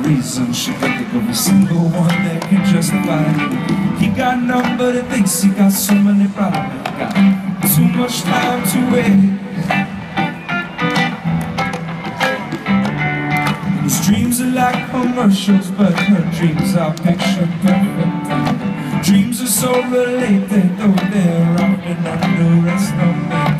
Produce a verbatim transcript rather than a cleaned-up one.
reason. She can think of a single one that can justify it. He got none, but he thinks he got so many problems. Got too much time to wait. His dreams are like commercials, but her dreams are picture perfect. Dreams are so related, though they're often under estimate.